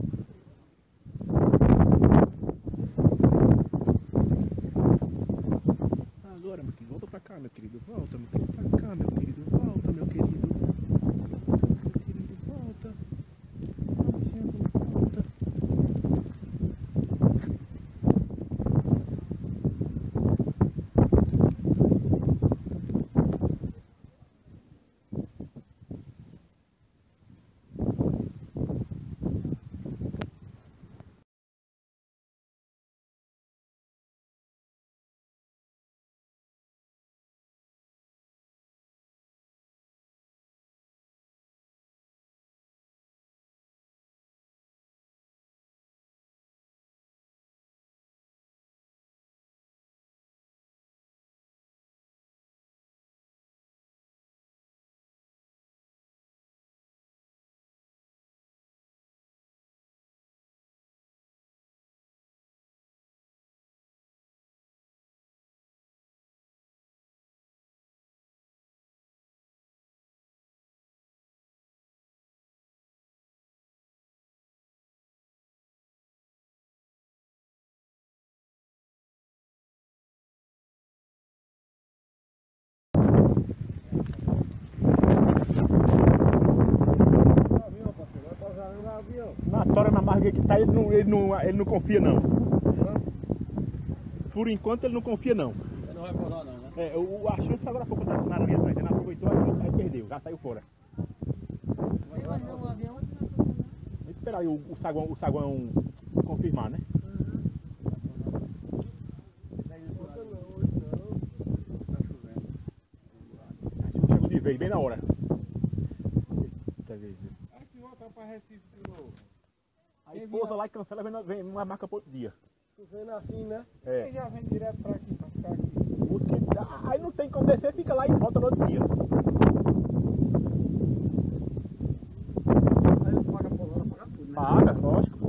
Agora, meu querido, volta pra cá, meu querido. Volta, meu querido, pra cá, meu querido. Volta, meu querido. Meu querido, volta. Volta. Na tora, na marca que tá, ele não confia não. Por enquanto ele não confia não. Ele não vai pular não, né? É, a chance agora há pouco na aranha atrás, ele não aproveitou, aí perdeu, já saiu fora. Ele mandou o avião. Vamos esperar aí o saguão confirmar, né? Chegou de vez, bem na hora. Eita, vez. Aqui voltar para Recife de novo. Aí pousa lá e cancela, vem uma marca para outro dia. Vendo assim, né? É. Quem já vem direto para aqui, para ficar aqui. Aí não tem como descer, fica lá e volta no outro dia. Aí ele paga por hora, paga tudo, né? Paga, lógico.